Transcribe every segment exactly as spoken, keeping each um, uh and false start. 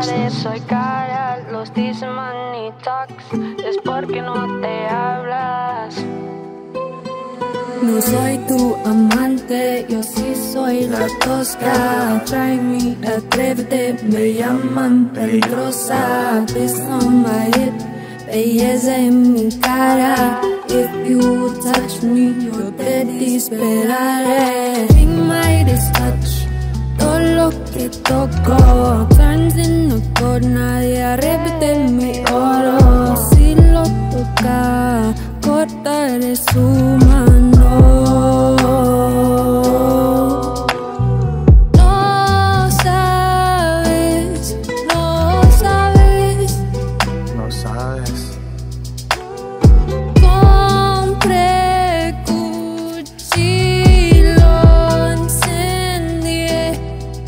pares, soy cara, los dicen manitax, es porque no te hablas. No soy tu amante, yo sí soy la tosca. Try me, atrévete, me llaman peligrosa. This on my hip, belleza en mi cara. If you touch me, yo te dispararé. Ring my touch, todo lo que toco turns into gold, nadie arrebate mi oro. Si lo toca, cortaré su mano. No sabes, no sabes, no sabes. Compré cuchillo, incendié.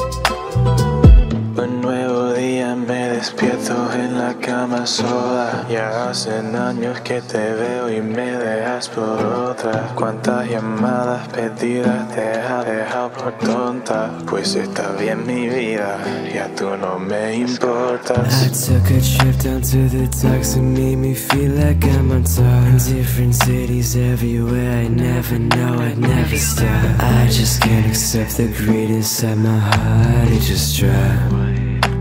Un nuevo día me despierto en la cama sola. Ya hacen años que te veo y me dejas por otra. Cuántas llamadas perdidas te has dejado por tonta. Pues está bien mi vida, ya tú no me importas. I took a trip down to the docks and made me feel like I'm on top. In different cities everywhere, I never know, I'd never stop. I just can't accept the greed inside my heart, it just dropped.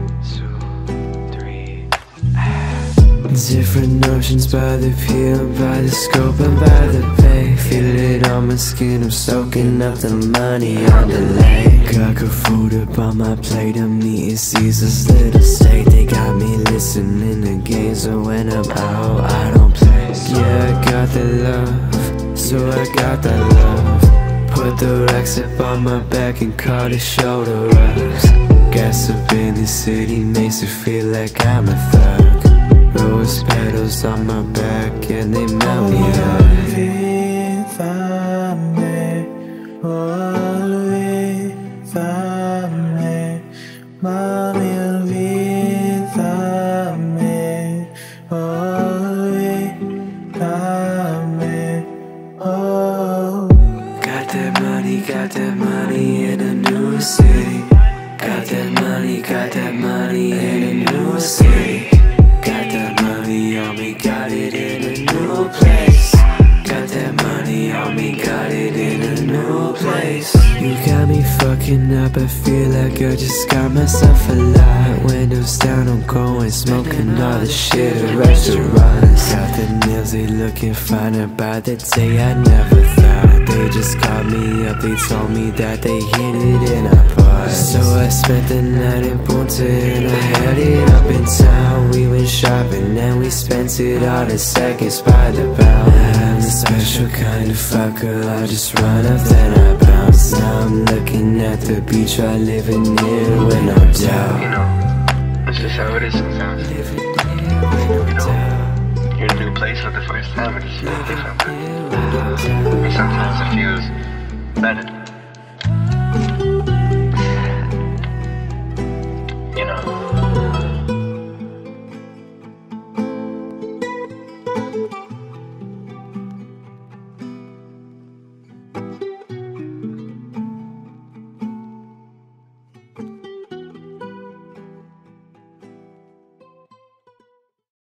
Different notions by the peel, by the scope and by the pay. Feel it on my skin, I'm soaking up the money on the lake. Got good food up on my plate, I'm eating Caesar's little steak. They got me listening to games, so when I'm out, I don't play. Yeah, I got the love, so I got that love. Put the racks up on my back and call it shoulder ups. Gas up in the city makes it feel like I'm a thug. Rose petals on my back and they melt me up. Olvídame, olvídame, mami, olvídame, olvídame, oh. Got that money, got that money in a new city. Got that money, got that money in a new city. Got that money on me, got it in a new place. Got that money on me, got it in a new place. You got me fucking up, I feel like I just got myself a lot. Windows down, I'm going smoking all the shit at restaurants. Got the nails, they looking fine about the day I never thought. They just called me up, they told me that they hit it in a bar. So I spent the night in Punta and I had it up in town. We went shopping and we spent it all in seconds by the pound. I'm a special kind of fucker, I just run up then I bounce. Now I'm looking at the beach while living near with no doubt. You know, that's just how it is sometimes. Living near with no doubt. You're in a new place for the first time and it's different. And sometimes it feels better.